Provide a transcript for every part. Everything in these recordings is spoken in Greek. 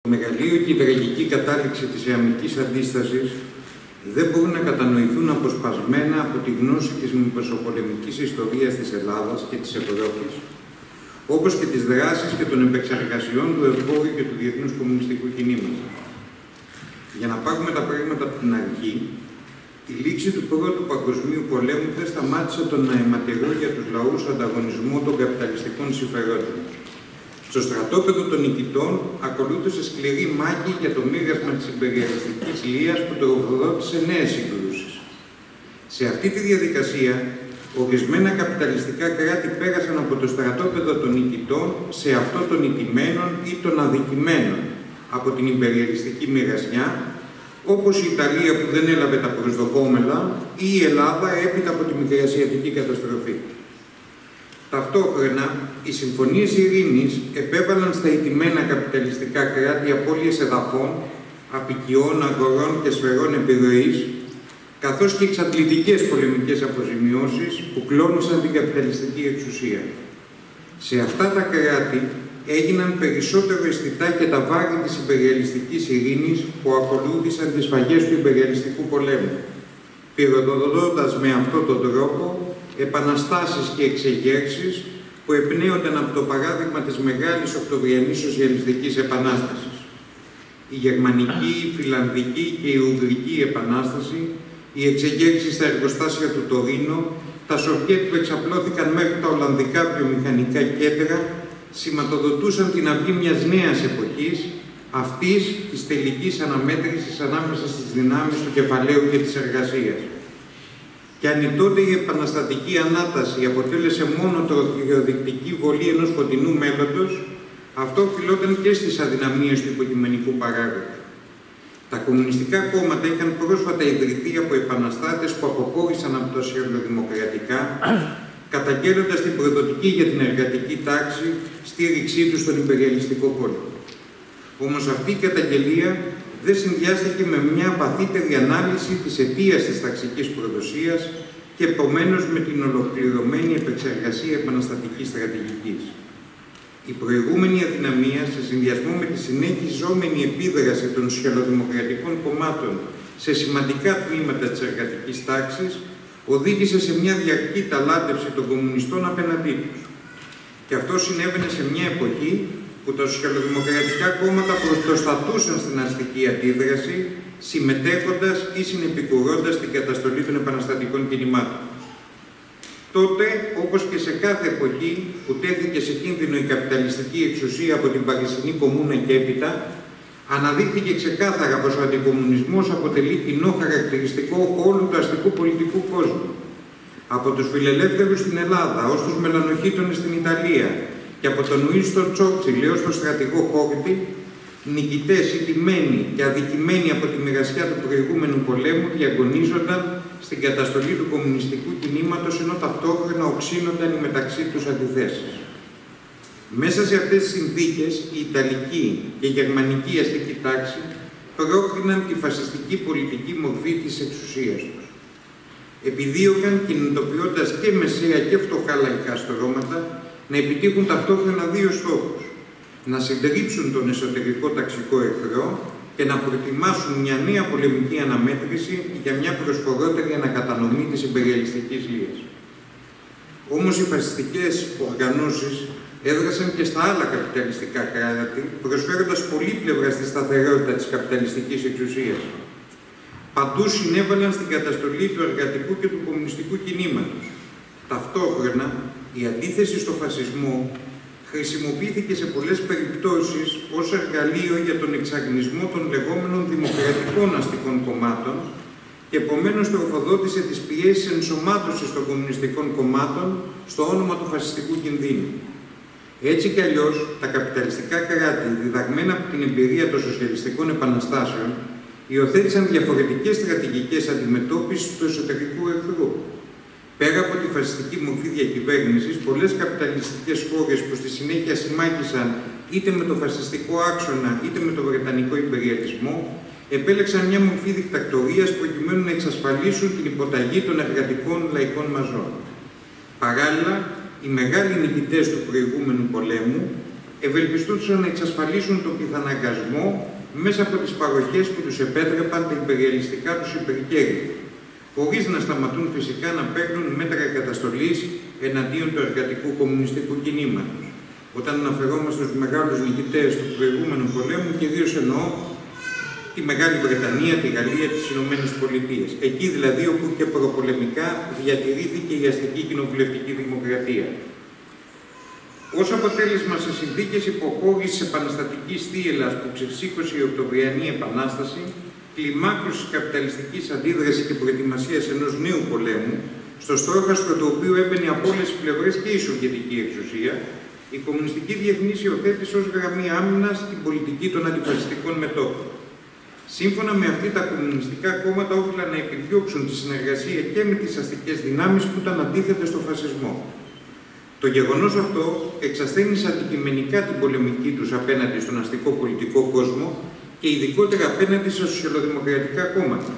μεγαλείο και η τραγική κατάληξη της ιαμικής αντίστασης δεν μπορούν να κατανοηθούν αποσπασμένα από τη γνώση της μεσοπολεμικής ιστορίας της Ελλάδας και της Ευρώπης, όπως και τις δράσεις και των επεξεργασιών του εμπόριου και του διεθνούς κομμουνιστικού κινήματος. Για να πάρουμε τα πράγματα από την αρχή, η λήξη του Πρώτου Παγκοσμίου Πολέμου δεν σταμάτησε τον αιματηρό για τους λαούς ανταγωνισμό των καπιταλιστικών συμφερόντων. Στο στρατόπεδο των νικητών ακολούθησε σκληρή μάχη για το μοίρασμα της υπεριαλιστικής λίας που τροφοδότησε νέες συγκρούσεις. Σε αυτή τη διαδικασία, ορισμένα καπιταλιστικά κράτη πέρασαν από το στρατόπεδο των νικητών σε αυτό των νικημένων ή των αδικημένων από την υπεριαλιστική μοιρασιά, όπως η Ιταλία που δεν έλαβε τα προσδοκόμενα ή η Ελλάδα έπειτα από τη μικρασιατική καταστροφή. Ταυτόχρονα, οι συμφωνίες ειρήνης επέβαλαν στα ηττημένα καπιταλιστικά κράτη απώλειες εδαφών, αποικιών, αγορών και σφαιρών επιρροής, καθώς και εξαντλητικές πολεμικές αποζημιώσεις που κλώνησαν την καπιταλιστική εξουσία. Σε αυτά τα κράτη έγιναν περισσότερο αισθητά και τα βάρη της υπεριαλιστικής ειρήνης που ακολούθησαν τις σφαγές του υπεριαλιστικού πολέμου, πυροδοτώντας με αυτόν τον τρόπο επαναστάσεις και εξεγέρσεις που εμπνέονταν από το παράδειγμα της Μεγάλης Οκτωβριανής Σοσιαλιστικής Επανάστασης. Η Γερμανική, η Φιλανδική και η Ουγγρική Επανάσταση, οι εξεγέρσεις στα εργοστάσια του Τωρίνο, τα Σοβιέτ που εξαπλώθηκαν μέχρι τα Ολλανδικά βιομηχανικά κέντρα, σηματοδοτούσαν την αυγή μιας νέας εποχής, αυτής της τελικής αναμέτρησης ανάμεσα στις δυνάμεις του κεφαλαίου και της εργασίας. Και αν τότε η επαναστατική ανάταση αποτέλεσε μόνο τροχιοδεικτική βολή ενός φωτεινού μέλλοντος, αυτό οφειλόταν και στις αδυναμίες του υποκειμενικού παράγοντα. Τα κομμουνιστικά κόμματα είχαν πρόσφατα ιδρυθεί από επαναστάτες που αποχώρησαν από τα σοσιαλδημοκρατικά, καταγγέλλοντας την προδοτική για την εργατική τάξη στήριξή τους στον υπεριαλιστικό πόλεμο. Όμως αυτή η καταγγελία δεν συνδυάστηκε με μια βαθύτερη ανάλυση της αιτίας της ταξικής προδοσίας και επομένως με την ολοκληρωμένη επεξεργασία επαναστατικής στρατηγικής. Η προηγούμενη αδυναμία, σε συνδυασμό με τη συνεχιζόμενη επίδραση των σοσιαλδημοκρατικών κομμάτων σε σημαντικά τμήματα της εργατικής τάξης, οδήγησε σε μια διαρκή ταλάντευση των κομμουνιστών απέναντί τους. Και αυτό συνέβαινε σε μια εποχή που τα σοσιαλδημοκρατικά κόμματα πρωτοστατούσαν στην αστική αντίδραση, συμμετέχοντας ή συνεπικουρώντας την καταστολή των επαναστατικών κινημάτων. Τότε, όπως και σε κάθε εποχή που τέθηκε σε κίνδυνο η καπιταλιστική εξουσία από την Παρισινή Κομμούνα και έπειτα, αναδείχθηκε ξεκάθαρα πως ο αντικομμουνισμός αποτελεί κοινό χαρακτηριστικό όλου του αστικού πολιτικού κόσμου. Από τους φιλελεύθερους στην Ελλάδα, ως τους μελανοχίτονες στην Ιταλία και από τον Ουίνστον Τσόρτσιλ έως τον στρατηγό Χόρτι, νικητές, ηττημένοι και αδικημένοι από τη μοιρασιά του προηγούμενου πολέμου διαγωνίζονταν στην καταστολή του κομμουνιστικού κινήματος, ενώ ταυτόχρονα οξύνονταν οι μεταξύ τους αντιθέσεις. Μέσα σε αυτές τις συνθήκες, η Ιταλική και η Γερμανική αστική τάξη πρόκριναν τη φασιστική πολιτική μορφή της εξουσίας τους. Επιδίωκαν, κινητοποιώντας και μεσαία και φτωχά λαϊκά στρώματα, να επιτύχουν ταυτόχρονα δύο στόχους: να συντρίψουν τον εσωτερικό ταξικό εχθρό και να προετοιμάσουν μια νέα πολεμική αναμέτρηση για μια προσφορότερη ανακατανομή της υπεριαλιστικής λίας. Όμως οι φασιστικές οργανώσεις έδρασαν και στα άλλα καπιταλιστικά κράτη, προσφέροντας πολύπλευρα στη σταθερότητα της καπιταλιστικής εξουσίας. Παντού συνέβαλαν στην καταστολή του εργατικού και του κομμουνιστικού κινήματος. Ταυτόχρονα, η αντίθεση στο φασισμό χρησιμοποιήθηκε σε πολλές περιπτώσεις ως εργαλείο για τον εξαγνισμό των λεγόμενων δημοκρατικών αστικών κομμάτων και επομένως τροφοδότησε τις πιέσεις ενσωμάτωσης των κομμουνιστικών κομμάτων στο όνομα του φασιστικού κινδύνου. Έτσι κι αλλιώς, τα καπιταλιστικά κράτη, διδαγμένα από την εμπειρία των σοσιαλιστικών επαναστάσεων, υιοθέτησαν διαφορετικές στρατηγικές αντιμετώπισης του εσωτερικού εχθρού. Πέρα από τη φασιστική μορφή διακυβέρνησης, πολλές καπιταλιστικές χώρες που στη συνέχεια συμμάχησαν είτε με το φασιστικό άξονα είτε με το βρετανικό υπεριαλισμό, επέλεξαν μια μορφή δικτακτορίας προκειμένου να εξασφαλίσουν την υποταγή των εργατικών λαϊκών μαζών. Παράλληλα, οι μεγάλοι νικητές του προηγούμενου πολέμου ευελπιστούσαν να εξασφαλίσουν τον πιθαναγκασμό μέσα από τις παροχές που τους επέτρεπαν τα υπεριαλιστικά τους υπερκέρδη, χωρίς να σταματούν φυσικά να παίρνουν μέτρα καταστολής εναντίον του εργατικού κομμουνιστικού κινήματος. Όταν αναφερόμαστε στους μεγάλους νικητές του προηγούμενου πολέμου, κυρίως εννοώ τη Μεγάλη Βρετανία, τη Γαλλία, τις Ηνωμένες Πολιτείες. Εκεί δηλαδή όπου και προπολεμικά διατηρήθηκε η αστική κοινοβουλευτική δημοκρατία. Ως αποτέλεσμα, σε συνθήκες υποχώρησης επαναστατικής θύελλας που ξεσήκωσε η Οκτωβριανή Επανάσταση, κλιμάκωσης καπιταλιστικής αντίδρασης και προετοιμασίας ενός νέου πολέμου, στο στόχαστρο το οποίο έμπαινε από όλες τις πλευρές και η Σοβιετική εξουσία, η κομμουνιστική διεθνής υιοθέτησε ως γραμμή άμυνας την πολιτική των αντιφασιστικών μετώπων. Σύμφωνα με αυτή, τα κομμουνιστικά κόμματα όφυλαν να επιδιώξουν τη συνεργασία και με τις αστικές δυνάμεις που ήταν αντίθετες στο φασισμό. Το γεγονός αυτό εξασθένησε αντικειμενικά την πολεμική τους απέναντι στον αστικό πολιτικό κόσμο και ειδικότερα απέναντι στα σοσιαλδημοκρατικά κόμματα.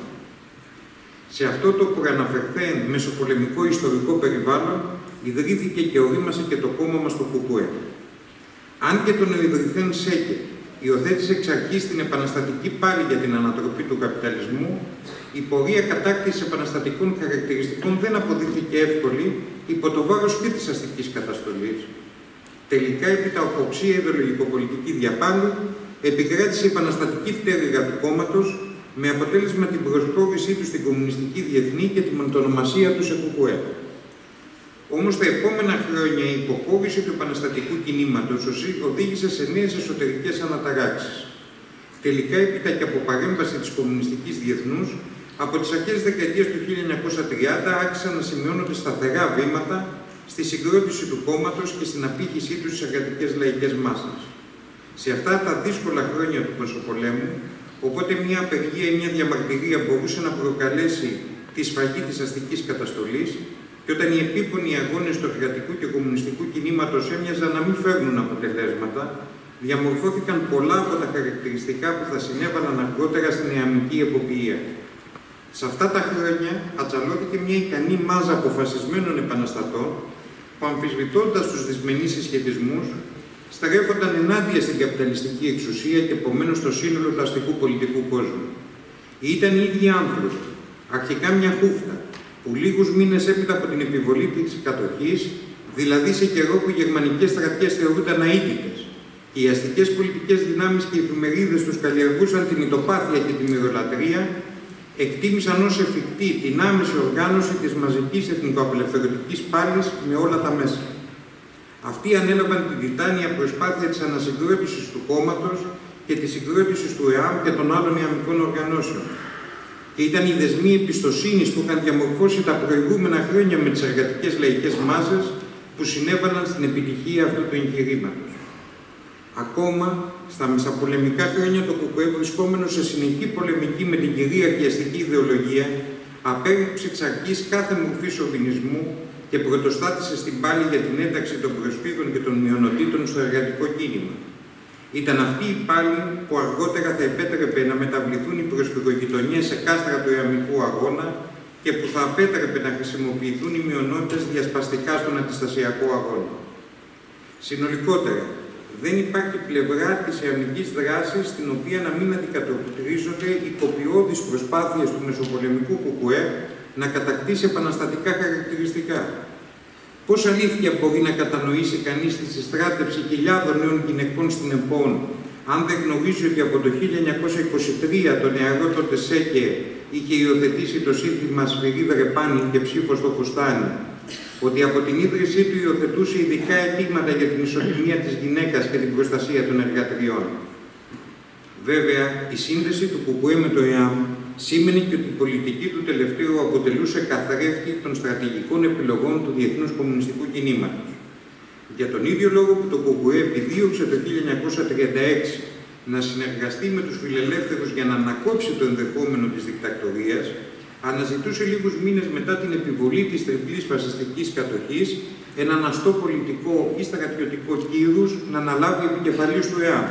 Σε αυτό το προαναφερθέν μεσοπολεμικό ιστορικό περιβάλλον ιδρύθηκε και ορίμασε και το κόμμα μας το ΚΚΕ. Αν και τον ιδρυθέν ΣΕΚΕ υιοθέτησε εξ αρχής την επαναστατική πάλη για την ανατροπή του καπιταλισμού, η πορεία κατάκτησης επαναστατικών χαρακτηριστικών δεν αποδείχθηκε εύκολη υπό το βάρος και της αστικής καταστολής. Τελικά, επί τα οποψία ιδεολογικοπολιτική διαπάλου, επικράτησε η επαναστατική πτέρυγα του κόμματος, με αποτέλεσμα την προσχώρησή του στην κομμουνιστική διεθνή και τη μετονομασία του σε ΚΚΕ. Όμως τα επόμενα χρόνια η υποχώρηση του επαναστατικού κινήματος οδήγησε σε νέες εσωτερικές αναταράξεις. Τελικά, έπειτα και από παρέμβαση της κομμουνιστικής διεθνούς, από τις αρχές της δεκαετίας του 1930 άρχισαν να σημειώνονται σταθερά βήματα στη συγκρότηση του κόμματος και στην απήχησή του στις εργατικές λαϊκές μάσες. Σε αυτά τα δύσκολα χρόνια του Μεσοπολέμου, οπότε μια απεργία ή μια διαμαρτυρία μπορούσε να προκαλέσει τη σφαγή της αστικής καταστολής, και όταν οι επίπονοι αγώνες του εργατικού και κομμουνιστικού κινήματος έμοιαζαν να μην φέρνουν αποτελέσματα, διαμορφώθηκαν πολλά από τα χαρακτηριστικά που θα συνέβαλαν αργότερα στην νεαμική εποπτεία. Σε αυτά τα χρόνια ατσαλώθηκε μια ικανή μάζα αποφασισμένων επαναστατών που, αμφισβητώντας τους δυσμενείς συσχετισμούς, στρέφονταν ενάντια στην καπιταλιστική εξουσία και επομένως στο σύνολο του αστικού πολιτικού κόσμου. Ήταν οι ίδιοι άνθρωποι, αρχικά μια χούφτα, που λίγους μήνες έπειτα από την επιβολή της κατοχής, δηλαδή σε καιρό που οι γερμανικές στρατιές θεωρούνταν αίτητες και οι αστικές πολιτικές δυνάμεις και οι εφημερίδες τους καλλιεργούσαν την ητοπάθεια και την μυδωλατρία, εκτίμησαν ως εφικτή την άμεση οργάνωση της μαζικής εθνικοαπελευθερωτικής πάλης με όλα τα μέσα. Αυτοί ανέλαβαν την τιτάνια προσπάθεια της ανασυγκρότησης του κόμματος και της συγκρότησης του ΕΑΜ και των άλλων ιαμικών οργανώσεων. Και ήταν οι δεσμοί εμπιστοσύνης που είχαν διαμορφώσει τα προηγούμενα χρόνια με τις εργατικές λαϊκές μάζες που συνέβαλαν στην επιτυχία αυτού του εγχειρήματος. Ακόμα στα μεσαπολεμικά χρόνια το ΚΚΕ, βρισκόμενο σε συνεχή πολεμική με την κυρίαρχη αστική ιδεολογία, απέρριψε εξ αρχής κάθε μορφή σοβινισμού και πρωτοστάτησε στην πάλη για την ένταξη των προσφύγων και των μειονοτήτων στο εργατικό κίνημα. Ήταν αυτή η πάλη που αργότερα θα επέτρεπε να μεταβληθούν οι προσφυγογειτονιές σε κάστρα του ιαμικού αγώνα και που θα απέτρεπε να χρησιμοποιηθούν οι μειονότητες διασπαστικά στον αντιστασιακό αγώνα. Συνολικότερα, δεν υπάρχει πλευρά της ιαμικής δράσης στην οποία να μην αντικατοπτρίζονται οι κοπιώδεις προσπάθειες του μεσοπολεμικού ΚΚΕ να κατακτήσει επαναστατικά χαρακτηριστικά. Πώς αλήθεια μπορεί να κατανοήσει κανείς τη συστράτευση χιλιάδων νέων γυναικών στην ΕΠΟΝ, αν δεν γνωρίζει ότι από το 1923 το νεαρό τότε ΣΕΚΕ είχε υιοθετήσει το σύνθημα «Σφυρίδα ρεπάνι και ψήφο στο φουστάνι», ότι από την ίδρυσή του υιοθετούσε ειδικά αιτήματα για την ισοτιμία της γυναίκας και την προστασία των εργατριών. Βέβαια, η σύνδεση του ΚΚΕ με το ΕΑΜ σήμαινε και ότι η πολιτική του τελευταίου αποτελούσε καθρέφτη των στρατηγικών επιλογών του διεθνούς κομμουνιστικού κινήματος. Για τον ίδιο λόγο που το ΚΚΕ επιδίωξε το 1936 να συνεργαστεί με τους φιλελεύθερους για να ανακόψει το ενδεχόμενο της δικτατορίας, αναζητούσε λίγους μήνες μετά την επιβολή της τριπλής φασιστικής κατοχής έναν αστό πολιτικό ή στρατιωτικό κύρους να αναλάβει επικεφαλής του ΕΑΜ.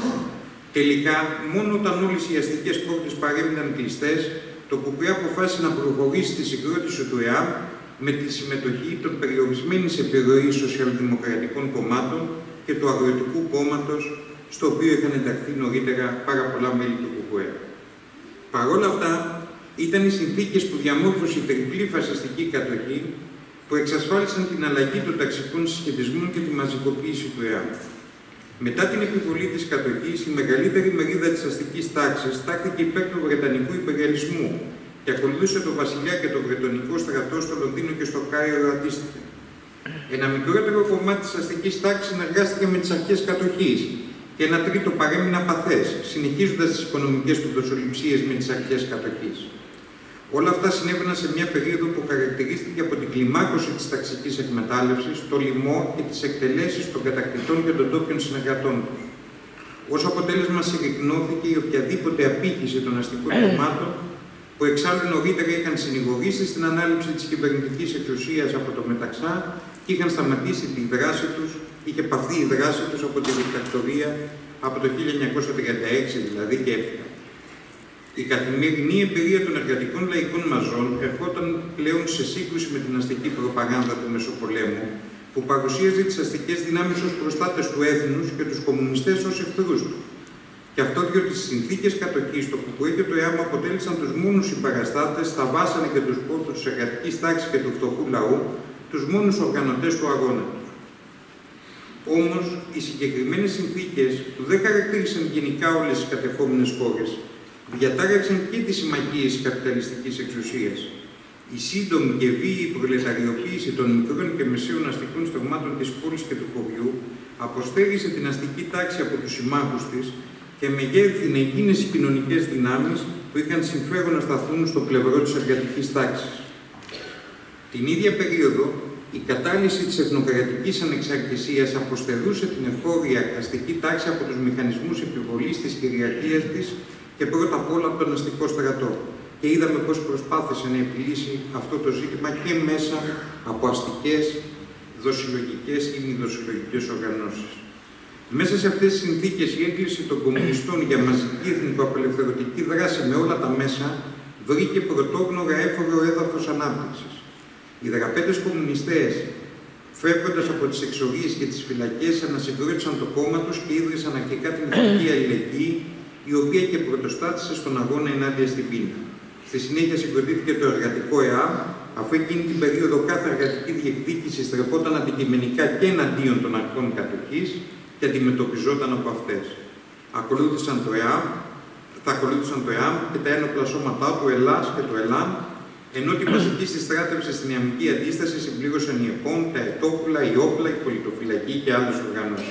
Τελικά, μόνο όταν όλες οι αστικές πόρτες παρέμειναν κλειστές, το ΚΚΕ αποφάσισε να προχωρήσει στη συγκρότηση του ΕΑΜ με τη συμμετοχή των περιορισμένης επιρροής σοσιαλδημοκρατικών κομμάτων και του Αγροτικού Κόμματος, στο οποίο είχαν ενταχθεί νωρίτερα πάρα πολλά μέλη του ΚΚΕ. Παρ' όλα αυτά, ήταν οι συνθήκες που διαμόρφωσε η τριπλή φασιστική κατοχή που εξασφάλισαν την αλλαγή των ταξικών συσχετισμών και τη μαζικοποίηση του ΕΑΜ. Μετά την επιβολή της κατοχής, η μεγαλύτερη μερίδα της αστικής τάξης τάχθηκε υπέρ του Βρετανικού υπεριαλισμού και ακολούθησε τον Βασιλιά και τον Βρετανικό στρατό στο Λονδίνο και στο Κάιρο αντίστοιχα. Ένα μικρότερο κομμάτι της αστικής τάξης συνεργάστηκε με τις αρχές κατοχής και ένα τρίτο παρέμεινε απαθές, συνεχίζοντας τις οικονομικές του δοσοληψίες με τις αρχές κατοχής. Όλα αυτά συνέβαιναν σε μια περίοδο που χαρακτηρίστηκε από την κλιμάκωση της ταξικής εκμετάλλευσης, το λοιμό και τις εκτελέσεις των κατακτητών και των ντόπιων συνεργατών τους. Ως αποτέλεσμα συρρυκνώθηκε η οποιαδήποτε απήχηση των αστικών κομμάτων που εξάλλου νωρίτερα είχαν συνηγορήσει στην ανάληψη της κυβερνητικής εξουσίας από το Μεταξά και είχαν σταματήσει τη δράση τους, είχε παυθεί η δράση τους από τη δικτατορία από το 1936 δηλαδή και έπειτα. Η καθημερινή εμπειρία των εργατικών λαϊκών μαζών ερχόταν πλέον σε σύγκρουση με την αστική προπαγάνδα του Μεσοπολέμου, που παρουσίαζε τις αστικές δυνάμεις ως προστάτες του έθνους και τους κομμουνιστές ως εχθρούς του. Και αυτό διότι στις συνθήκες κατοχής το ΚΚΕ και το ΕΑΜ αποτέλεσαν τους μόνους συμπαραστάτες, τα βάσανε και τους πόρτους της εργατικής τάξης και του φτωχού λαού, τους μόνους οργανωτές του αγώνα τους. Όμως, οι συγκεκριμένες συνθήκες που δεν χαρακτήρισαν γενικά όλες τις κατεχόμενες χώρες, διατάραξαν και τις συμμαχίες της καπιταλιστικής εξουσίας. Η σύντομη και βίαιη προλεταριοποίηση των μικρών και μεσαίων αστικών στρωμάτων της πόλης και του χωριού αποστέρισε την αστική τάξη από τους συμμάχους της και μεγέθυνε εκείνες οι κοινωνικές δυνάμεις που είχαν συμφέρον να σταθούν στο πλευρό της εργατικής τάξης. Την ίδια περίοδο, η κατάλυση της εθνοκρατικής ανεξαρτησίας αποστερούσε την εγχώρια αστική τάξη από τους μηχανισμούς επιβολής της κυριαρχίας της και πρώτα απ' όλα από τον αστικό στρατό. Και είδαμε πώς προσπάθησε να επιλύσει αυτό το ζήτημα και μέσα από αστικές, δοσυλλογικές ή μη δοσυλλογικές οργανώσεις. Μέσα σε αυτές τις συνθήκες, η έκκληση των κομμουνιστών για μαζική εθνικοαπελευθερωτική δράση με όλα τα μέσα βρήκε πρωτόγνωρα έφορο έδαφος ανάπτυξης. Οι δραπέτες κομμουνιστές, φεύγοντας από τις εξορίες και τις φυλακές, ανασυγκρότησαν το κόμμα τους και ίδρυσαν αρχικά την Εθνική Αλληλεγγύη, η οποία και πρωτοστάτησε στον αγώνα ενάντια στην πείνα. Στη συνέχεια συγκροτήθηκε το εργατικό ΕΑΜ, αφού εκείνη την περίοδο κάθε εργατική διεκδίκηση στρεφόταν αντικειμενικά και εναντίον των αρχών κατοχής και αντιμετωπιζόταν από αυτές. Θα ακολούθησαν το ΕΑΜ και τα ένοπλα σώματά του ΕΛΑΣ και το ΕΛΑΜ, ενώ τη μαζική συστράτευση στην ιαμική αντίσταση συμπλήρωσαν η ΕΠΟΝ, τα ΕΤΟΠΟΥΛΑ, η ΟΠΛΑ, η Πολιτοφυλακή και άλλες οργανώσεις.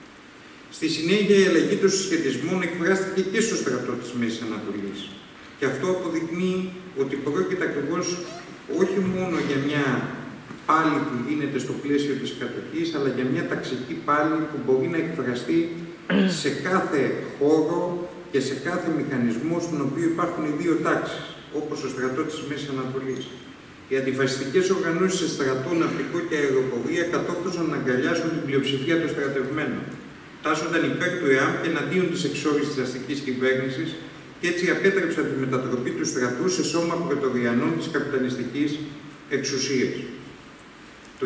Στη συνέχεια, η αλλαγή των συσχετισμών εκφράστηκε και στο στρατό της Μέσης Ανατολής. Και αυτό αποδεικνύει ότι πρόκειται ακριβώς όχι μόνο για μια πάλη που γίνεται στο πλαίσιο της κατοχής, αλλά για μια ταξική πάλη που μπορεί να εκφραστεί σε κάθε χώρο και σε κάθε μηχανισμό στον οποίο υπάρχουν οι δύο τάξεις, όπως το στρατό της Μέσης Ανατολής. Οι αντιφασιστικές οργανώσεις σε στρατό, ναυτικό και αεροπορία κατόρθωσαν να αγκαλιάσουν την πλειοψηφία των στρατευμένων. Τάσσονταν υπέρ του ΕΑΜ και εναντίον της εξόρισης της αστικής κυβέρνησης και έτσι απέτρεψαν τη μετατροπή του στρατού σε σώμα πρωτοριανών της καπιταλιστικής εξουσίας. Το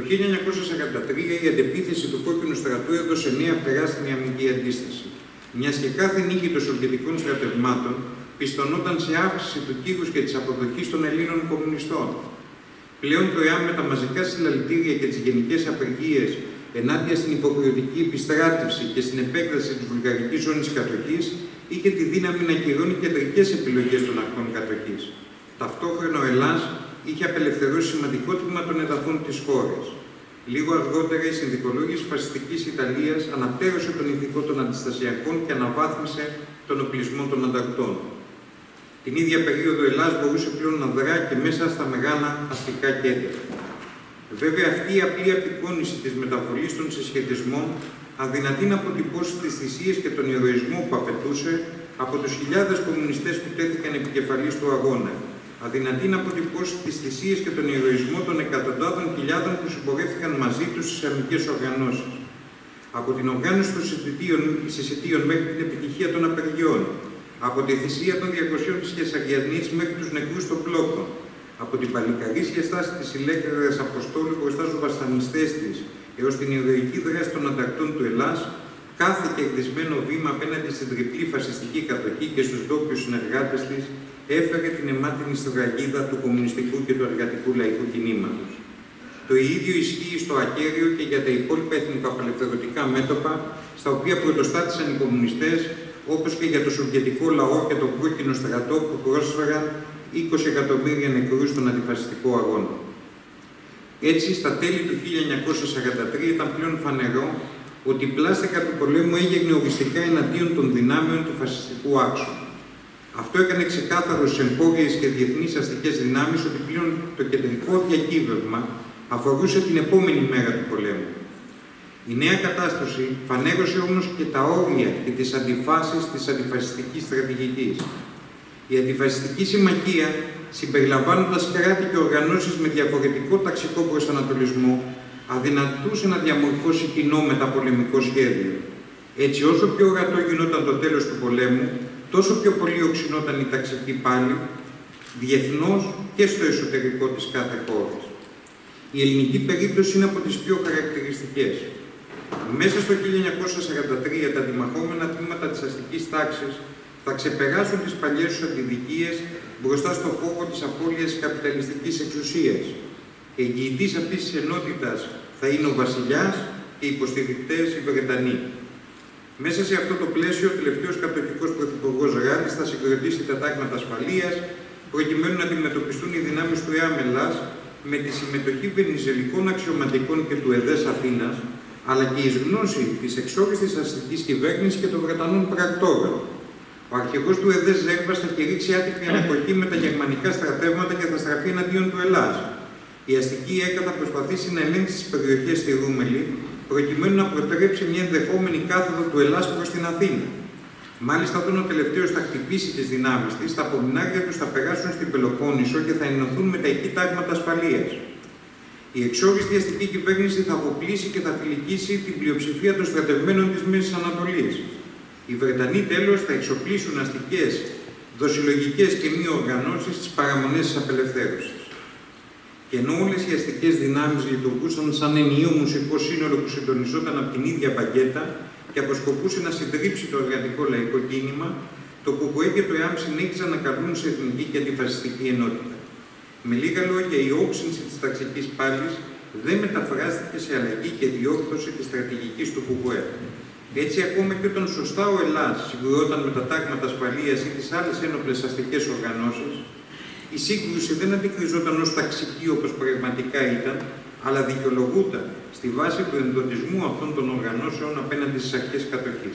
1943 η αντεπίθεση του κόκκινου στρατού έδωσε νέα φτερά στην ιαμική αντίσταση. Μιας και κάθε νίκη των σοβιετικών στρατευμάτων πιστωνόταν σε αύξηση του κύρους και της αποδοχής των Ελλήνων κομμουνιστών. Πλέον το ΕΑΜ με τα μαζικά συλλαλητήρια και τις γενικές απεργίες ενάντια στην υποχρεωτική επιστράτευση και στην επέκταση της βουλγαρικής ζώνης κατοχής, είχε τη δύναμη να κυρώνει κεντρικές επιλογές των αρχών κατοχής. Ταυτόχρονα ο Ελλάς είχε απελευθερώσει σημαντικό τμήμα των εδαφών της χώρας. Λίγο αργότερα, η συνδικολόγοι της φασιστικής Ιταλίας αναπτέρωσε τον ηθικό των αντιστασιακών και αναβάθμισε τον οπλισμό των ανταρτών. Την ίδια περίοδο, ο Ελλάς μπορούσε πλέον να δρά και μέσα στα μεγάλα αστικά κέντρα. Βέβαια, αυτή η απλή απεικόνιση της μεταβολής των συσχετισμών αδυνατεί να αποτυπώσει τις θυσίες και τον ηρωισμό που απαιτούσε από τους χιλιάδες κομμουνιστές που τέθηκαν επικεφαλής του αγώνα. Αδυνατεί να αποτυπώσει τις θυσίες και τον ηρωισμό των εκατοντάδων χιλιάδων που συμπορεύτηκαν μαζί τους στις αμυντικές οργανώσεις. Από την οργάνωση των συσιτίων μέχρι την επιτυχία των απεργιών. Από τη θυσία των 200 της Κεσαριανής μέχρι τους νεκρούς των πλόκων. Από την παλικαρίσια στάση της ηλέκτρας Αποστόλου μπροστά στους βασανιστές της έως την ηρωική δράση των ανταρτών του Ελλάς, κάθε κερδισμένο βήμα απέναντι στην τριπλή φασιστική κατοχή και στους ντόπιους συνεργάτες της έφερε την αιμάτινη σφραγίδα του κομμουνιστικού και του εργατικού λαϊκού κινήματος. Το ίδιο ισχύει στο ακέραιο και για τα υπόλοιπα εθνικοαπελευθερωτικά μέτωπα, στα οποία πρωτοστάτησαν οι κομμουνιστές, όπως και για το σοβιετικό λαό και τον κόκκινο στρατό που πρόσφεραν 20 εκατομμύρια νεκρούς στον αντιφασιστικό αγώνα. Έτσι, στα τέλη του 1943 ήταν πλέον φανερό ότι η πλάστικα του πολέμου έγινε οριστικά εναντίον των δυνάμεων του φασιστικού άξονα. Αυτό έκανε ξεκάθαρο στις εγχώριες και διεθνείς αστικές δυνάμεις ότι πλέον το κεντρικό διακύβευμα αφορούσε την επόμενη μέρα του πολέμου. Η νέα κατάσταση φανέρωσε όμως και τα όρια και τις αντιφάσεις της αντιφασιστικής στρατηγικής. Η αντιφασιστική συμμαχία, συμπεριλαμβάνοντας κράτη και οργανώσεις με διαφορετικό ταξικό προσανατολισμό, αδυνατούσε να διαμορφώσει κοινό μεταπολεμικό σχέδιο. Έτσι, όσο πιο ορατό γινόταν το τέλος του πολέμου, τόσο πιο πολύ οξυνόταν η ταξική πάλη, διεθνώς και στο εσωτερικό της κάθε χώρας. Η ελληνική περίπτωση είναι από τις πιο χαρακτηριστικές. Μέσα στο 1943 τα αντιμαχόμενα τμήματα της αστικής τάξης θα ξεπεράσουν τις παλιές τους αντιδικίες μπροστά στο φόβο της απώλειας της καπιταλιστικής εξουσίας. Εγγυητής αυτής της ενότητας θα είναι ο βασιλιάς και οι υποστηρικτές οι Βρετανοί. Μέσα σε αυτό το πλαίσιο, ο τελευταίος κατοχικός πρωθυπουργός Ράλης θα συγκροτήσει τα τάγματα ασφαλείας, προκειμένου να αντιμετωπιστούν οι δυνάμεις του ΕΑΜ Ελλάς με τη συμμετοχή βενιζελικών αξιωματικών και του ΕΔΕΣ Αθήνας, αλλά και εις γνώση της εξόριστης αστικής κυβέρνησης και των Βρετανών πρακτόρων. Ο αρχηγός του ΕΔΕΣ Ζέρβας θα κηρύξει άτυπη ανακοχή με τα γερμανικά στρατεύματα και θα στραφεί εναντίον του Ελλάς. Η αστική ΕΚΑ θα προσπαθήσει να ελέγξει τις περιοχές στη Ρούμελη, προκειμένου να προτρέψει μια ενδεχόμενη κάθοδο του Ελλάς προς την Αθήνα. Μάλιστα, όταν ο τελευταίος θα χτυπήσει τις δυνάμεις της, τα απομεινάρια τους θα περάσουν στην Πελοπόννησο και θα ενωθούν με τα εκεί τάγματα ασφαλείας. Η εξόριστη αστική κυβέρνηση θα αποπλήσει και θα φιλικίσει την πλειοψηφία των στρατευμένων της Μέσης Ανατολής. Οι Βρετανοί τέλος θα εξοπλίσουν αστικές, δοσυλλογικές και μη οργανώσεις στις παραμονές της απελευθέρωσης. Και ενώ όλες οι αστικές δυνάμεις λειτουργούσαν σαν ενιαίο μουσικό σύνολο που συντονιζόταν από την ίδια παγκέτα και αποσκοπούσε να συντρίψει το εργατικό λαϊκό κίνημα, το ΚΚΕ και το ΕΑΜ συνέχιζαν να καλούν σε εθνική και αντιφασιστική ενότητα. Με λίγα λόγια, η όξυνση της ταξικής πάλης δεν μεταφράστηκε σε αλλαγή και διόρθωση της στρατηγικής του ΚΚΕ. Έτσι, ακόμα και όταν σωστά ο Ελλάς συγκρουόταν με τα τάγματα ασφαλείας ή τις άλλες ένοπλες αστικές οργανώσεις, η σύγκρουση δεν αντικριζόταν ως ταξική όπως πραγματικά ήταν, αλλά δικαιολογούταν στη βάση του ενδοτισμού αυτών των οργανώσεων απέναντι στις αρχές κατοχής.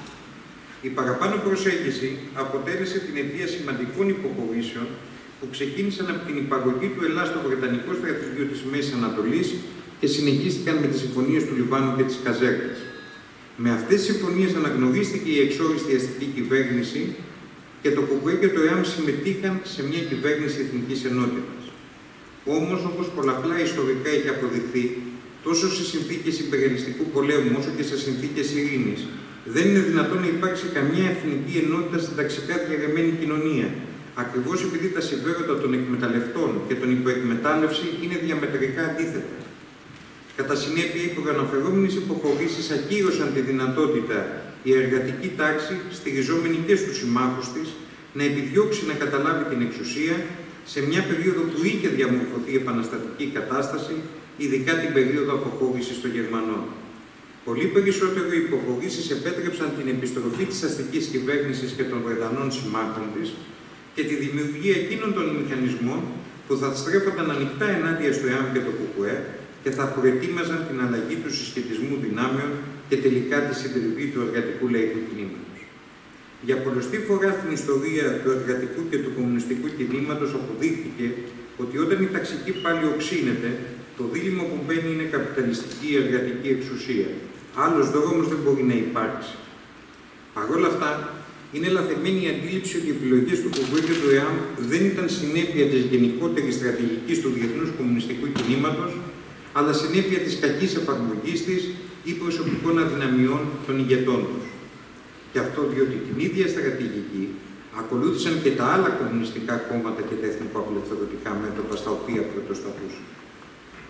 Η παραπάνω προσέγγιση αποτέλεσε την αιτία σημαντικών υποχωρήσεων που ξεκίνησαν από την υπαγωγή του Ελλάς στο Βρετανικό στρατηγείο της Μέσης Ανατολής και συνεχίστηκαν με τις συμφωνίες του Λιβάνου και της Καζέρτας. Με αυτές τις συμφωνίες αναγνωρίστηκε η εξόριστη αστική κυβέρνηση και το ΚΚΕ και το ΕΑΜ συμμετείχαν σε μια κυβέρνηση εθνικής ενότητας. Όμως, όπως πολλαπλά ιστορικά έχει αποδειχθεί, τόσο σε συνθήκες υπεριαλιστικού πολέμου όσο και σε συνθήκες ειρήνης, δεν είναι δυνατόν να υπάρξει καμία εθνική ενότητα στην ταξικά διαρρεμένη κοινωνία, ακριβώς επειδή τα συμφέροντα των εκμεταλλευτών και των υποεκμετάλλευση είναι διαμετρικά αντίθετα. Κατά συνέπεια, οι προαναφερόμενες υποχωρήσεις ακύρωσαν τη δυνατότητα η εργατική τάξη, στηριζόμενη και στους συμμάχους της, να επιδιώξει να καταλάβει την εξουσία σε μια περίοδο που είχε διαμορφωθεί η επαναστατική κατάσταση, ειδικά την περίοδο αποχώρησης των Γερμανών. Πολύ περισσότερο οι υποχωρήσεις επέτρεψαν την επιστροφή της αστικής κυβέρνησης και των Βρετανών συμμάχων της και τη δημιουργία εκείνων των μηχανισμών που θα στρέφονταν ανοιχτά ενάντια στο ΕΑΜ και το ΚΚΕ και θα προετοίμαζαν την αλλαγή του συσχετισμού δυνάμεων και τελικά τη συντριβή του εργατικού λαϊκού κινήματος. Για πολλωστή φορά στην ιστορία του εργατικού και του κομμουνιστικού κινήματος αποδείχθηκε ότι όταν η ταξική πάλι οξύνεται, το δίλημμα που μπαίνει είναι καπιταλιστική ή εργατική εξουσία. Άλλος δρόμος δεν μπορεί να υπάρξει. Παρ' όλα αυτά, είναι λαθεμένη η αντίληψη ότι οι επιλογές του ΚΚΕ και του ΕΑΜ δεν ήταν συνέπεια της γενικότερης στρατηγικής του διεθνούς κομμουνιστικού κινήματος, αλλά συνέπεια της κακής εφαρμογής της ή προσωπικών αδυναμιών των ηγετών τους. Και αυτό διότι την ίδια στρατηγική ακολούθησαν και τα άλλα κομμουνιστικά κόμματα και τα εθνικοαπελευθερωτικά μέτωπα στα οποία πρωτοστατούσαν.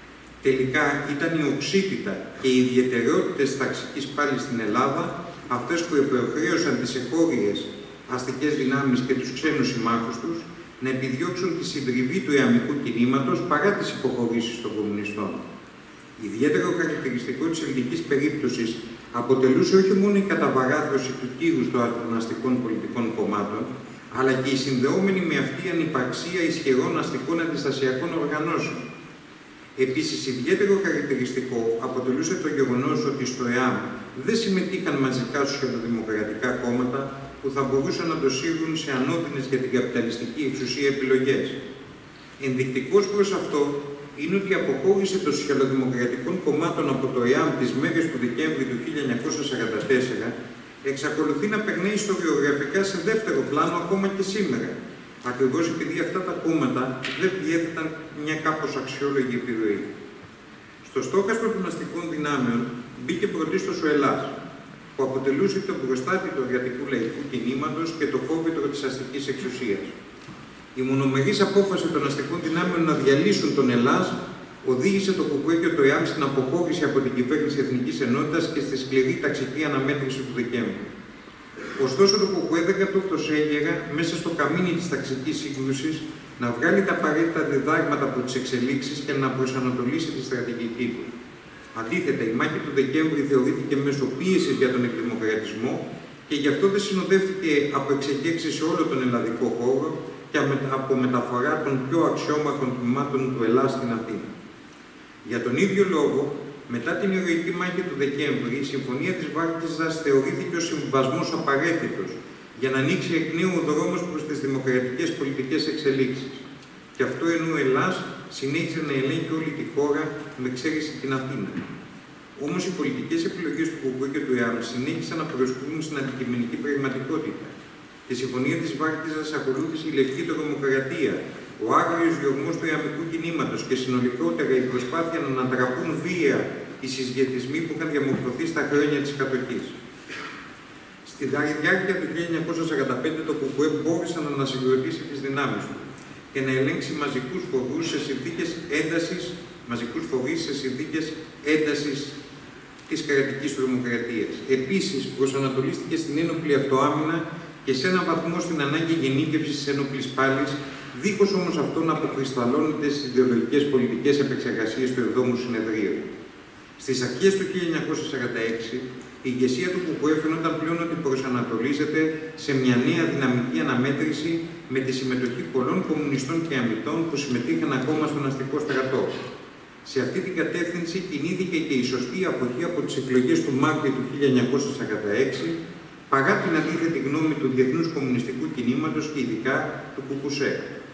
Τελικά ήταν η οξύτητα και οι ιδιαιτερότητες της ταξικής πάλης στην Ελλάδα αυτές που επεχρέωσαν τις εγχώριες αστικές δυνάμεις και τους ξένους συμμάχους τους να επιδιώξουν τη συντριβή του ιαμικού κινήματος παρά τις υποχωρήσεις των κομμουνιστών. Ιδιαίτερο χαρακτηριστικό της ελληνικής περίπτωσης αποτελούσε όχι μόνο η καταβαράθρωση του κύρους των αστικών πολιτικών κομμάτων, αλλά και η συνδεόμενη με αυτή η ανυπαρξία ισχυρών αστικών αντιστασιακών οργανώσεων. Επίσης, ιδιαίτερο χαρακτηριστικό αποτελούσε το γεγονός ότι στο ΕΑΜ δεν συμμετείχαν μαζικά σοσιαλδημοκρατικά κόμματα που θα μπορούσαν να το σύρουν σε ανώδυνες για την καπιταλιστική εξουσία επιλογές. Ενδεικτικός προς αυτό είναι ότι η αποχώρηση των σοσιαλδημοκρατικών κομμάτων από το ΕΑΜ τις μέρες του Δεκέμβρη του 1944 εξακολουθεί να περνάει ιστοριογραφικά σε δεύτερο πλάνο ακόμα και σήμερα, ακριβώς επειδή αυτά τα κόμματα δεν διέθεταν μια κάπως αξιόλογη επιρροή. Στο στόχαστρο των αστικών δυνάμεων μπήκε πρωτίστως ο Ελλάς, που αποτελούσε τον προστάτη του εργατικού λαϊκού κινήματος και το φόβητρο της αστικής εξουσίας. Η μονομερής απόφαση των αστικών δυνάμεων να διαλύσουν τον Ελλάς οδήγησε το ΚΚΕ και το ΕΑΜ στην αποχώρηση από την κυβέρνηση Εθνικής Ενότητας και στη σκληρή ταξική αναμέτρηση του Δεκέμβρη. Ωστόσο, το ΚΚΕ δεν κατόρθωσε έγκαιρα μέσα στο καμίνι της ταξικής σύγκρουσης να βγάλει τα απαραίτητα διδάγματα από τις εξελίξεις και να προσανατολίσει τη στρατηγική του. Αντίθετα, η μάχη του Δεκέμβρη θεωρήθηκε μέσω πίεσης για τον εκδημοκρατισμό και γι' αυτό δεν συνοδεύτηκε από εξεγέρσεις σε όλο τον ελλαδικό χώρο και από μεταφορά των πιο αξιόμαχων τμήματων του Ελλάς στην Αθήνα. Για τον ίδιο λόγο, μετά την ηρωική μάχη του Δεκέμβρη, η Συμφωνία της Βάρκηζας θεωρήθηκε ως συμβιβασμός απαραίτητος για να ανοίξει εκ νέου ο δρόμος προς τις δημοκρατικές πολιτικές εξελίξεις. Και αυτό ενώ ο Ελλάς συνέχισε να ελέγχει όλη τη χώρα με εξαίρεση την Αθήνα. Όμως οι πολιτικές επιλογές του ΚΚΕ και του ΕΑΜ συνέχισαν να προσκρούν στην αντικειμενική πραγματικότητα. Τη Συμφωνία της Βάρκηζας ακολούθησε η Λευκή Τρομοκρατία, ο άγριος διωγμός του ιαμικού κινήματος και συνολικότερα η προσπάθεια να ανατραπούν βία οι συσχετισμοί που είχαν διαμορφωθεί στα χρόνια της κατοχής. Στη διάρκεια του 1945 το ΚΚΕ μπόρεσε να ανασυγκροτήσει τις δυνάμεις του και να ελέγξει μαζικούς φορείς σε συνθήκες έντασης της κρατικής τρομοκρατίας. Επίσης, προσανατολίστηκε στην ένοπλη αυτοάμυνα και σε έναν βαθμό στην ανάγκη γενίκευσης της ένοπλης πάλης, δίχως όμως αυτό να αποκρισταλώνεται στις ιδεολογικές πολιτικές επεξεργασίες του 7ου Συνεδρίου. Στις αρχές του 1946, η ηγεσία του ΚΚΕ φαινόταν πλέον ότι προσανατολίζεται σε μια νέα δυναμική αναμέτρηση με τη συμμετοχή πολλών κομμουνιστών και αμιτών που συμμετείχαν ακόμα στον αστικό στρατό. Σε αυτή την κατεύθυνση κινήθηκε και η σωστή αποχή από τις εκλογές του Μάρτιου του 1946, παρά την αντίθετη γνώμη του Διεθνούς Κομμουνιστικού Κινήματος και ειδικά του ΚΚΣ.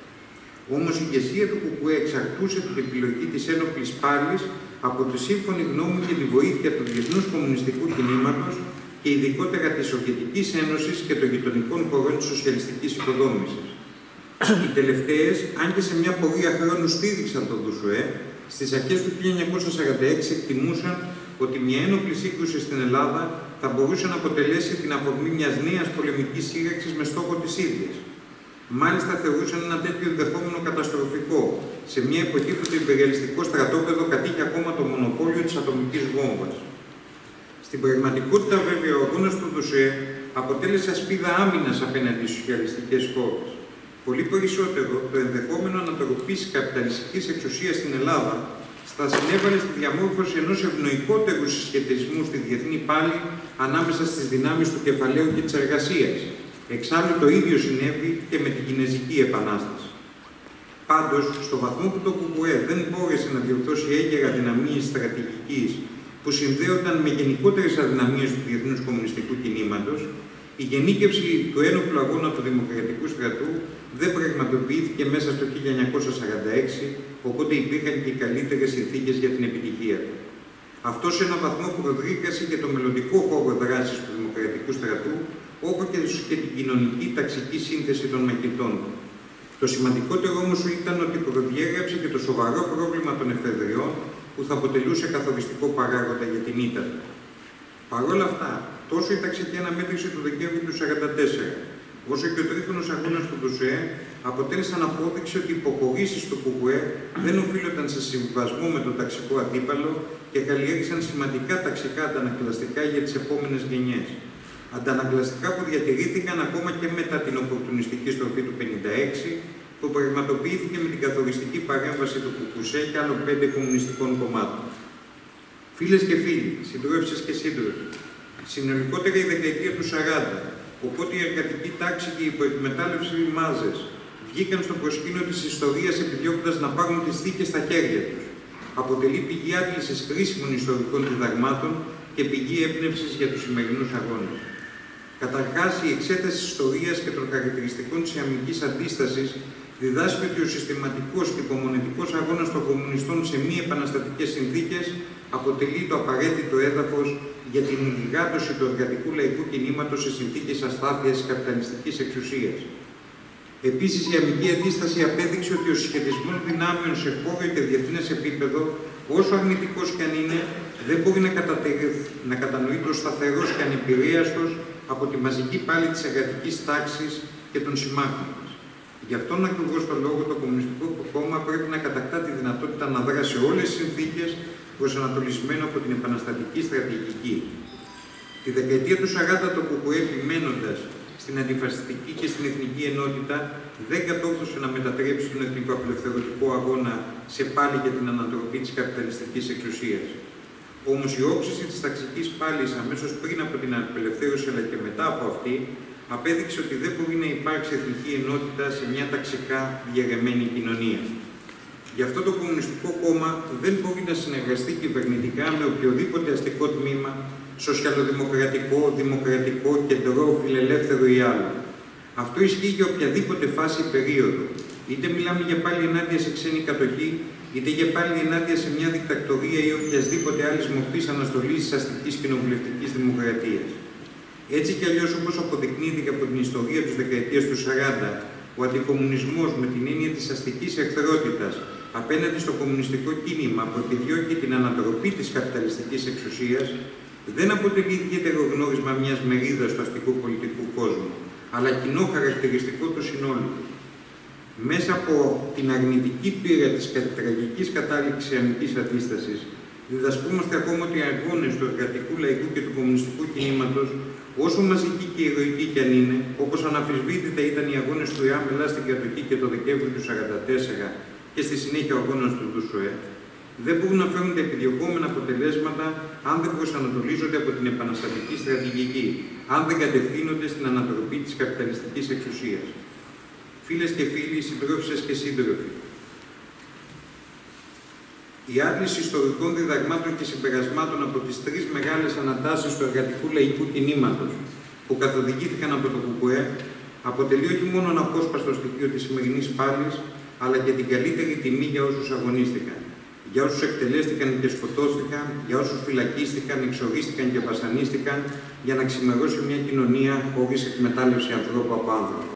Όμως η ηγεσία του ΚΚΕ εξαρτούσε την επιλογή της ένοπλης πάλης από τη σύμφωνη γνώμη και τη βοήθεια του Διεθνούς Κομμουνιστικού Κινήματος και ειδικότερα της Σοβιετικής Ένωσης και των γειτονικών χωρών της σοσιαλιστικής οικοδόμησης. Οι τελευταίες, αν και σε μια πορεία χρόνου στήριξαν τον ΔΟΥΣΟΕ, στις αρχές του 1946 εκτιμούσαν ότι μια ένοπλη σύγκρουση στην Ελλάδα θα μπορούσε να αποτελέσει την αφορμή μιας νέας πολεμικής σύραξης με στόχο τις ίδιες. Μάλιστα θεωρούσαν ένα τέτοιο ενδεχόμενο καταστροφικό, σε μια εποχή που το υπεριαλιστικό στρατόπεδο κατήχε ακόμα το μονοπόλιο της ατομικής βόμβας. Στην πραγματικότητα, βέβαια, ο αγώνας του ΔΟΥΣΟΕ αποτέλεσε ασπίδα άμυνας απέναντι στις σοσιαλιστικές χώρες. Πολύ περισσότερο, το ενδεχόμενο ανατροπής καπιταλιστικής εξουσίας στην Ελλάδα θα συνέβαλε στη διαμόρφωση ενός ευνοϊκότερου συσχετισμού στη διεθνή πάλη ανάμεσα στις δυνάμεις του κεφαλαίου και της εργασίας. Εξάλλου το ίδιο συνέβη και με την Κινεζική Επανάσταση. Πάντως, στο βαθμό που το ΚΚΕ δεν μπόρεσε να διορθώσει έγκαιρα αδυναμίες στρατηγικής που συνδέονταν με γενικότερες αδυναμίες του Διεθνούς Κομμουνιστικού Κινήματος, η γενίκευση του ένοπλου αγώνα του Δημοκρατικού Στρατού δεν πραγματοποιήθηκε μέσα στο 1946, οπότε υπήρχαν και οι καλύτερες συνθήκες για την επιτυχία του. Αυτό σε έναν βαθμό προδρίκασε και το μελλοντικό χώρο δράσης του Δημοκρατικού Στρατού, όπως και την κοινωνική ταξική σύνθεση των μαχητών του. Το σημαντικότερο όμως ήταν ότι προδιέγραψε και το σοβαρό πρόβλημα των εφεδριών που θα αποτελούσε καθοριστικό παράγοντα για την ήττα του. Παρ' όλα αυτά, τόσο η ταξική αναμέτρηση του Δεκέμβρη του 1944, όσο και ο τρίχρονος αγώνας του ΔΟΣΟΕ αποτέλεσαν απόδειξη ότι οι υποχωρήσεις του ΚΚΕ δεν οφείλονταν σε συμβιβασμό με τον ταξικό αντίπαλο και καλλιέργησαν σημαντικά ταξικά αντανακλαστικά για τις επόμενες γενιές. Αντανακλαστικά που διατηρήθηκαν ακόμα και μετά την οπορτουνιστική στροφή του 1956, που πραγματοποιήθηκε με την καθοριστική παρέμβαση του ΚΚΣ και άλλων 5 κομμουνιστικών κομμάτων. Φίλες και φίλοι, συντρόφισσες και σύντροφοι, συνολικότερα η δεκαετία του 40, οπότε η εργατική τάξη και οι υποεκμετάλλευση μάζες βγήκαν στο προσκήνιο της ιστορίας επιδιώκοντας να πάρουν τις θήκες στα χέρια τους. Αποτελεί πηγή άντλησης χρήσιμων ιστορικών διδαγμάτων και πηγή έμπνευσης για τους σημερινούς αγώνες. Καταρχάς, η εξέταση της ιστορίας και των χαρακτηριστικών της ιαμικής αντίστασης διδάσκει ότι ο συστηματικός και υπομονετικός αγώνας των κομμουνιστών σε μη επαναστατικές συνθήκες αποτελεί το απαραίτητο έδαφος για την γιγάντωση του εργατικού λαϊκού κινήματος σε συνθήκες αστάθειας της καπιταλιστικής εξουσίας. Επίσης, η ιαμική αντίσταση απέδειξε ότι ο συσχετισμός δυνάμεων σε χώριο και διεθνές επίπεδο, όσο αρνητικός κι αν είναι, δεν μπορεί να κατανοείται ως σταθερός και ανεπηρέαστος από τη μαζική πάλη της εργατικής τάξης και των συμμάχων μας. Γι' αυτόν ακριβώς τον λόγο το Κομμουνιστικό Κόμμα πρέπει να κατακτά τη δυνατότητα να δράσει όλες τις συνθήκες προσανατολισμένο από την επαναστατική στρατηγική. Τη δεκαετία του 40 το ΚΚΕ, επιμένοντας στην αντιφασιστική και στην εθνική ενότητα, δεν κατόρθωσε να μετατρέψει τον εθνικό απελευθερωτικό αγώνα σε πάλη για την ανατροπή της καπιταλιστικής εξουσίας. Όμως η όξυση της ταξικής πάλης αμέσως πριν από την απελευθέρωση αλλά και μετά από αυτή, απέδειξε ότι δεν μπορεί να υπάρξει εθνική ενότητα σε μια ταξικά διαιρεμένη κοινωνία. Γι' αυτό το Κομμουνιστικό Κόμμα δεν μπορεί να συνεργαστεί κυβερνητικά με οποιοδήποτε αστικό τμήμα, σοσιαλοδημοκρατικό, δημοκρατικό, κεντρό, φιλελεύθερο ή άλλο. Αυτό ισχύει για οποιαδήποτε φάση ή περίοδο. Είτε μιλάμε για πάλι ενάντια σε ξένη κατοχή, είτε για πάλι ενάντια σε μια δικτακτορία ή οποιασδήποτε άλλη μορφή αναστολής της αστικής κοινοβουλευτικής δημοκρατίας. Έτσι κι αλλιώς, όπως αποδεικνύεται από την ιστορία της δεκαετίας του 40, ο αντικομμουνισμός με την έννοια της αστικής εχθρότητας απέναντι στο κομμουνιστικό κίνημα που επιδιώκει την ανατροπή της καπιταλιστικής εξουσίας δεν αποτελεί ιδιαίτερο γνώρισμα μιας μερίδας του αστικού πολιτικού κόσμου, αλλά κοινό χαρακτηριστικό του συνόλου. Μέσα από την αρνητική πείρα της τραγικής κατάληξης ιαμικής αντίστασης, διδασκόμαστε ακόμα ότι οι αγώνες του εργατικού λαϊκού και του κομμουνιστικού κινήματος, όσο μαζικοί και ηρωικοί κι αν είναι, όπως αναμφισβήτητα ήταν οι αγώνες του ΙΑΜ στην κατοχή και το Δεκέμβριο του 1944 και στη συνέχεια ο αγώνας του ΔΟΣΟΕ, δεν μπορούν να φέρουν τα επιδιωκόμενα αποτελέσματα αν δεν προσανατολίζονται από την επαναστατική στρατηγική, αν δεν κατευθύνονται στην ανατροπή της καπιταλιστικής εξουσίας. Φίλες και φίλοι, συντρόφισσες και σύντροφοι, η άντληση ιστορικών διδαγμάτων και συμπερασμάτων από τις 3 μεγάλες ανατάσεις του εργατικού λαϊκού κινήματος που καθοδηγήθηκαν από το ΚΚΕ αποτελεί όχι μόνο ένα απόσπαστο στοιχείο της σημερινής πάλης, αλλά και την καλύτερη τιμή για όσους αγωνίστηκαν, για όσους εκτελέστηκαν και σκοτώστηκαν, για όσους φυλακίστηκαν, εξορίστηκαν και βασανίστηκαν, για να ξημερώσει μια κοινωνία χωρίς εκμετάλλευση ανθρώπου από άνθρωπο.